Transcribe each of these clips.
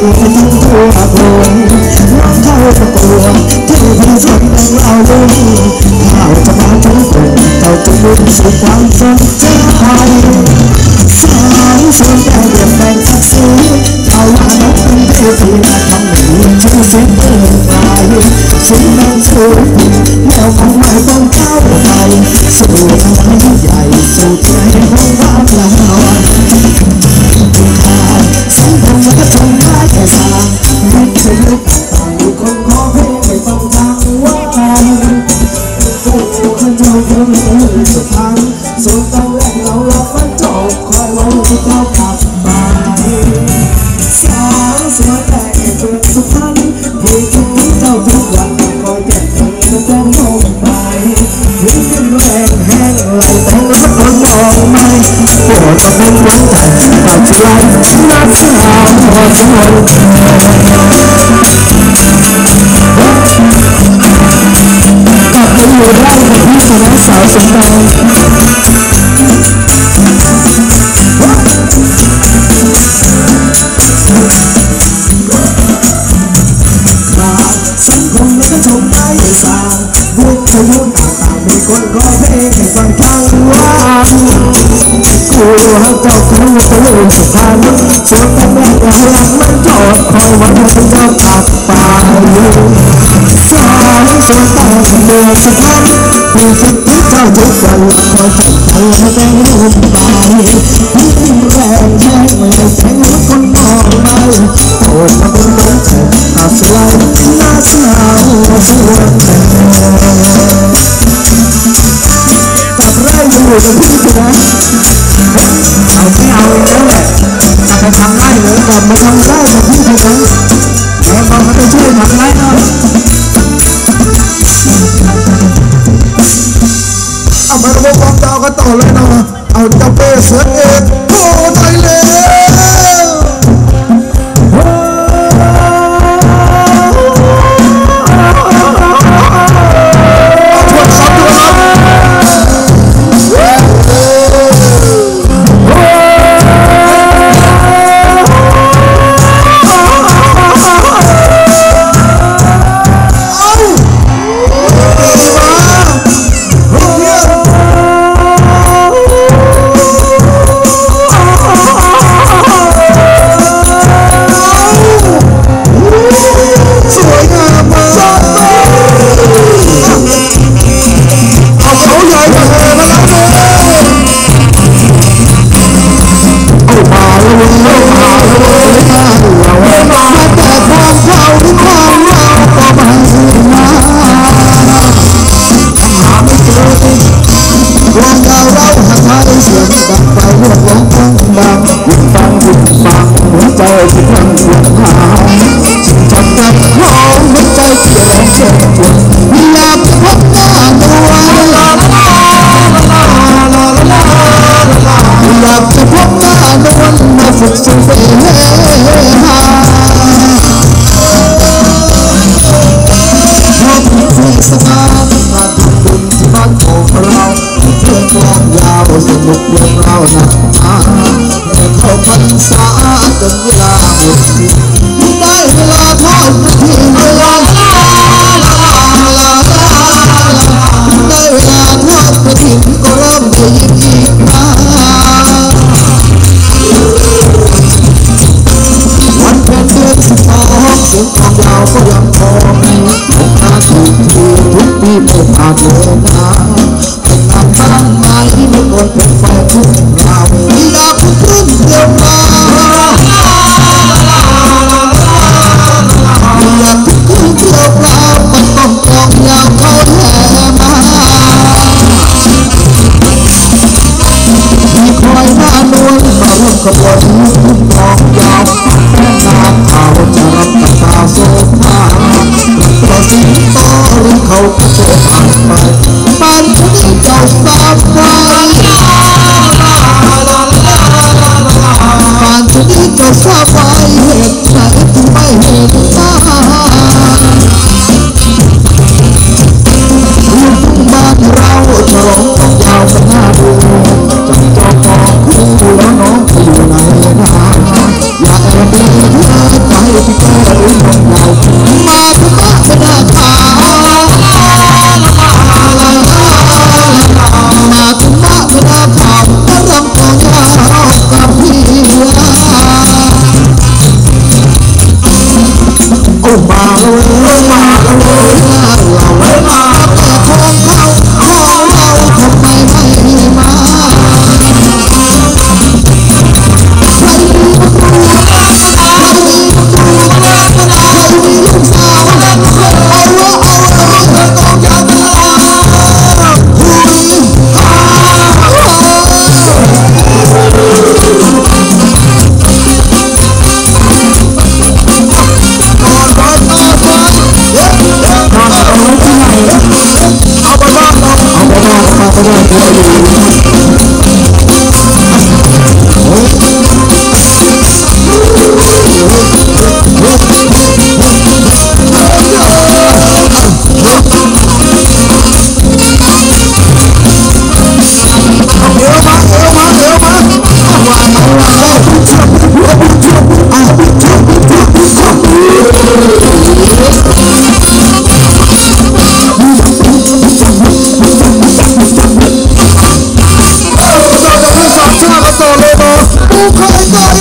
ทั้งตัวโกงน้องเข้าประกวดที่พี่ชนดังเราลุงข้าวจะมาทั้งคนเจ้าจะมุ่งสู่ความสนใจสาวสวยแต่เรียบแรงสักสีเขาว่าน้องเป็นเทพีมาทำให้มีชื่อเสียงเกินไปสิ่งนั้นสูงแล้วคงไม่ต้องเข้าไปสู่ทางที่ใหญ่สู่ใจของเราละนอนสังคมก็ทำได้แต่สร้างไม่เคยลุกต่างคนขอเพลงไม่ฟังทางว่าผู้คนเจ้าคนสุพรรณส่วนตอนแรกเราหลอกมันจบคอยวันที่เจ้ากลับมาสาวสวยแต่เกิดสุพรรณที่คิดถึงเจ้าทุกวันคอยเก็บเธอจะต้องลงไปถึงเป็นแรงแห้งไหลแต่ก็สักคนมองไม่ปวดจะเป็นหัวใจตัดใจนักสาวพอทุกคนกลับไปอยู่ไร่กับพี่คณะสาวสมบัติสังคมแล้วก็ชมได้สาวบุญจะยุ่งต่างๆมีคนขอเพลงให้ฟังทั้งวันกูรักเจ้าคือตัวสุพรรณส่วนแต่แม่ก็หลังมันจอดคอยวันที่เจ้ากลับไปสาวสวยแต่เมืองสุพรรณที่คิดถึงเจ้าทุกวันคอยจับเธอมาแต่งรูปไปยิ่งแรงแค่ไม่ได้แทงหัวคนมองไม่โอนมาเป็นเหมือนเธออาสวายน่าสาวสวยกับไรอยู่กับพี่นะเอาไม่เอาแล้วแหละจะไปทำไรเลยกลับมาทำไรกับพี่นะแต่บอกเขาไปช่วยทำไรเนาะเอามาระบบความดาวกันต่อเลยเนาะเอาเจ้าเป้เสือเอกโอ้ไทยเลยสนุกเรื่องเราหนักเข้าพรรษาจนเวลาหมดสิ้นได้เวลาทอดกระถิ่นได้เวลาทอดกระถิ่นก็เริ่มได้ยินอีกมาวันเพ็ญเดือน12เสียงกลองยาวก็ยังพอมีผมมาถูกทีทุกปีไม่ผ่านเลยนะบ้านไม้ไม่โดนเป็นไฟทุกเราอยากขึ้นเดียวมาอยากขึ้นเดียวเรามันต้องกองยาวเขาแห่มามีคอยหน้านวลมาร่วมขบวนกองยาวแม่น้ำเขาจะรับตาโซฟาเราสิงโตหรือเขาก็โชว์ผ่านไปบ้านฉันเจ้าสาวไว้บ้านฉันเจ้าสาวไว้เหตุไหนถึงไม่เห็นหน้าลูกบ้านเราฉลองต้องยาวเป็นหน้าดูจังจอมองดูแล้วน้องไปอยู่ไหนนะอย่าแอบดีเธอไป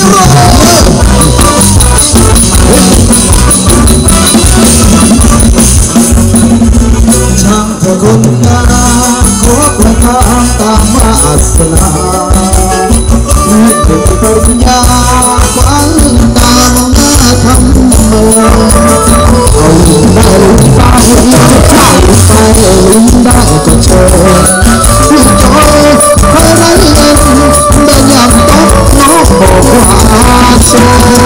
ช่างเธอคนงามขอประทานตามวาสนาให้ถึงปริญญาควันตามหน้าทำเมืองเอาได้ลุ้นไปข้าวไปลุ้นได้ก็เชิญผู้จอยคอยไร้เงินได้ยามตกน้องบอกว่าโซ่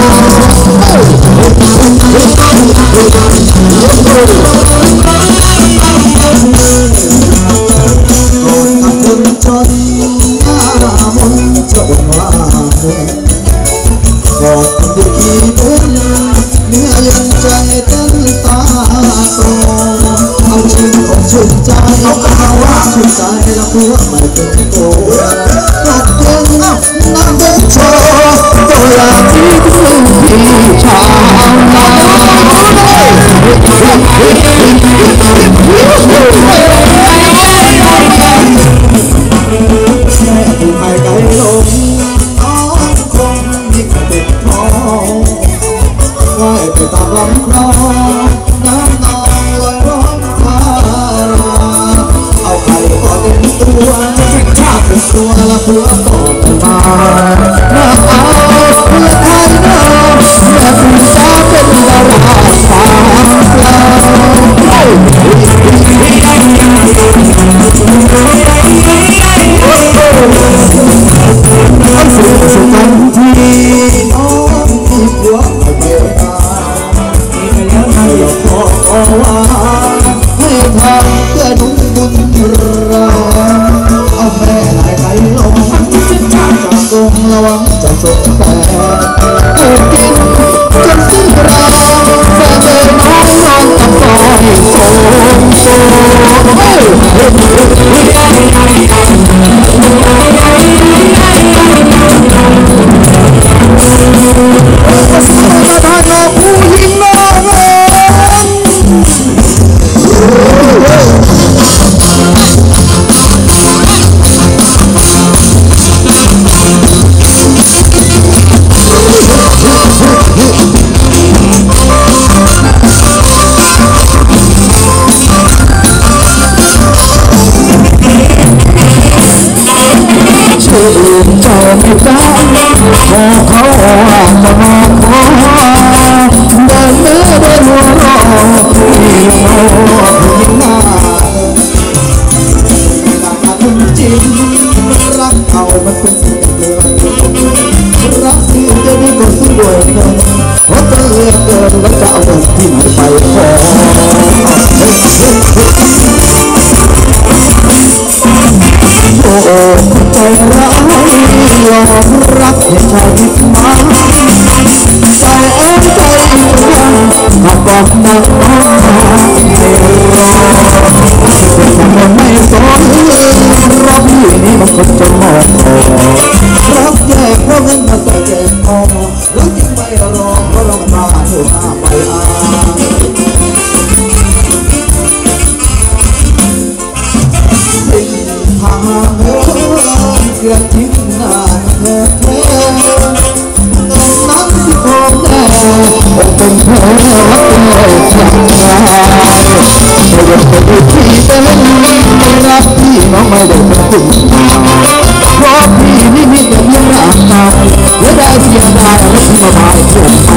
คนจนหน้ามนจะบอกว่าเมื่อกอดคนที่ขี้เป็นเนื้อยันใจเต้นตาโตเอาชื่นอกชื่นใจเอาก็หาว่าชื่นใจแล้วหัวไม่เป็นโตกอดเย็นน้ำเป็นโชตัวอย่างที่คุณพี่ชาวนาแม่ผู้ให้ไกลลงน้องคงยิ่งติดท้องว่ายไปตามลำคลองน้ำนองลอยร้องพาราเอาไข่ก็เต็มตัวชาติเป็นตัวละหัวต่อกันมาน้าเอาเพื่อไทยน้าแม่ผู้สาวเป็นดาราสาวปลาสุกันทีน้องมีผัวไม่ไปให้ขอว่าให้ทำเพื่อนุ่งบุญเราเอาแม่หลายไกลลงจากกงระวังจะสงแต่ถูกกินจนสิ้นแรงแฟนเดินน้องนอนกับซอยโซ่ประธานน้องผู้หญิงน้องชื่นใจไม่ได้ขอเขาว่าจะมาขอเดินเนื้อเดินหัวรอผู้หญิงหน้าคุณจริงรักเขามันเป็นสิ่งเดิมรักที่จะดีกว่าซื้อด้วยเงินเพราะจะเลือกเกินแล้วจะเอาเงินที่ไหนไปขอโอ้ใจร้ายยอมรับเหตุการณ์ที่มาใจเอ้ยใจยังมาบอกน้องไม่รอมันไม่สนรักพี่นี่มันคนจะมองรักแยกเพราะเงินมาใส่แยกคอรักยิ่งไม่รอเพราะเรามาเท่าหน้าไปทางเดินเกือบทิ้งหน้าเธอเธอนั้นที่พบแน่เป็นเธอรักเลยจากใจเธอยังเป็นที่เป็นรักพี่น้องไม่ได้เป็นคุณเพราะพี่นี่มีแต่เพียงร่างกายและได้เสียดายและที่มาหมายถึงไป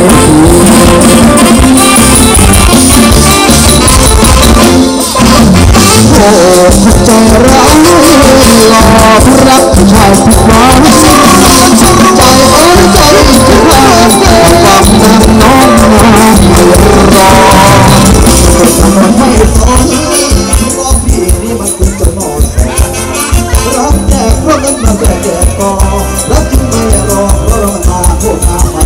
โอ้ใจร้ายหลอกรักผู้ชายผิดหวังใจเอ้ยใจจะพลาดความรักน้องมาไม่รอทำให้สนเพราะพี่นี่มันคงจะนอนรักแจกเพราะเงินมาแจกก่อรักจึงไม่รอเพราะเรามาพวกอาไป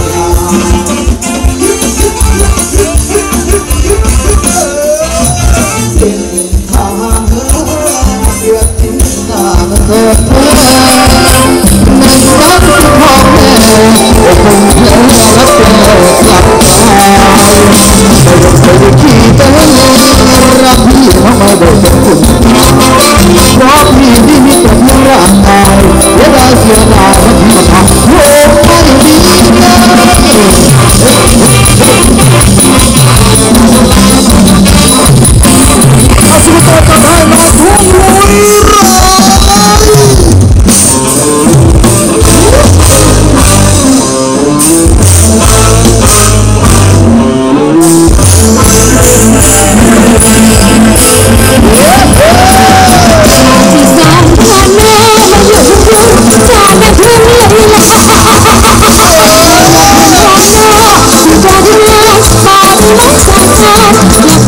เป็นทางเดินเกือบทิ้งหน้าเธอในรักที่พ่อแม่คงเธอรักเธอกลับไปไม่ต้องไปขี้เต้นรักพี่ทำไมได้เป็นคุณเพราะพี่ที่มีแต่เพียงร่างกายและได้เสียดายและที่มาทำโลกไม่ดีเ